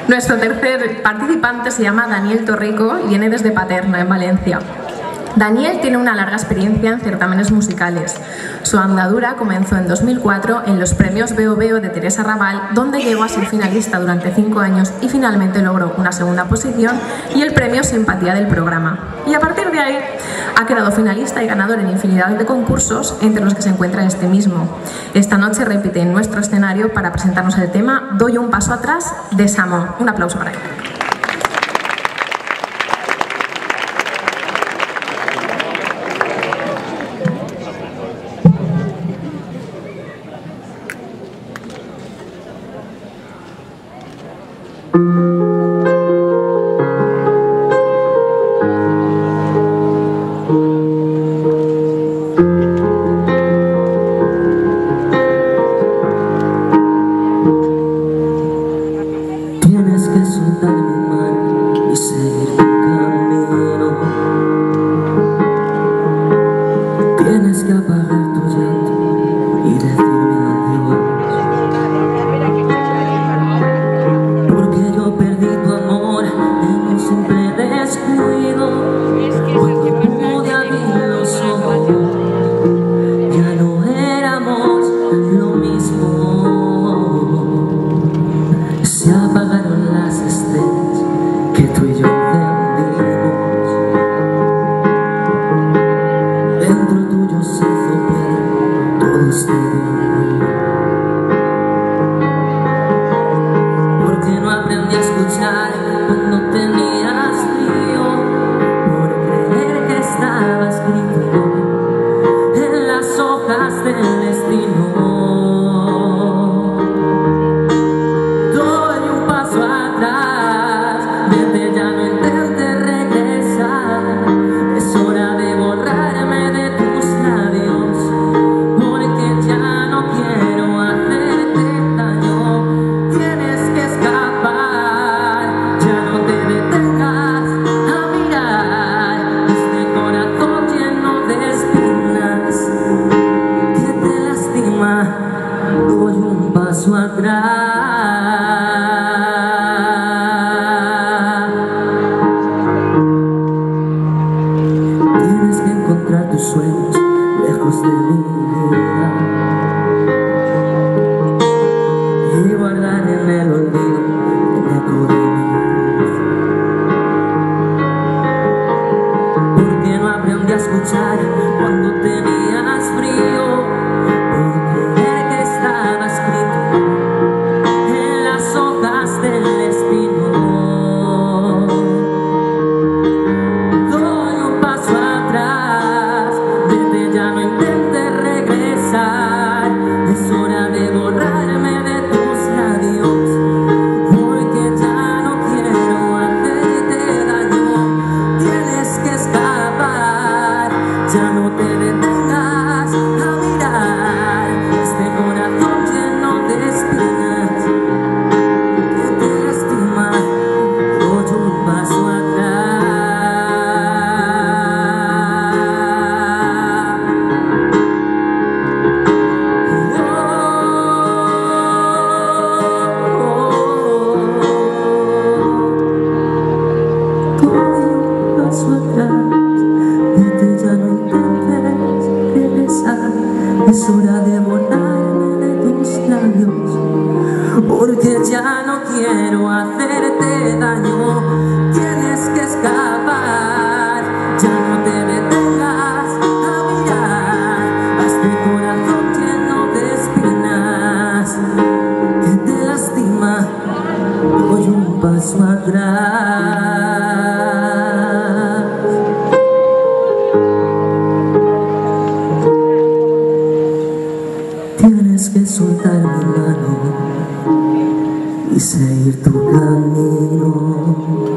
Nuestro tercer participante se llama Daniel Torrico y viene desde Paterna, en Valencia. Daniel tiene una larga experiencia en certámenes musicales. Su andadura comenzó en 2004 en los premios Veo Veo de Teresa Raval, donde llegó a ser finalista durante 5 años y finalmente logró una segunda posición y el premio Simpatía del programa. Y a partir de ahí ha quedado finalista y ganador en infinidad de concursos, entre los que se encuentra este mismo. Esta noche repite en nuestro escenario para presentarnos el tema Doy un paso atrás de Samo. Un aplauso para él. Tienes que soltar mi mano y seguir tu camino. Tienes que apagar tu llanto y decirme adiós. Porque yo perdí tu amor en un simple descuido. Cuando pude abrir los ojos, ya no éramos lo mismo. Se apagaron las estrellas que tú y yo encendimos. Dentro tuyo se hizo piedra todo este dolor. Porque no aprendí a escuchar cuando tenías frío, por creer que estaba escrito en las hojas del destino. Doy un paso atrás. Tienes que encontrar tus sueños lejos de mi vida y guardar en el olvido el eco de mi voz. Porque no aprendí a escuchar cuando tenías frío. Ya no te detengas a mirar este corazón lleno de espinas que te lastima. Doy un paso atrás. Doy un paso atrás. Es hora de borrarme de tus labios, porque ya no quiero hacerte daño. Tienes que escapar, ya no te detengas a mirar a este corazón lleno de espinas que te lastima. Doy un paso atrás. Tienes que soltar mi mano y seguir tu camino.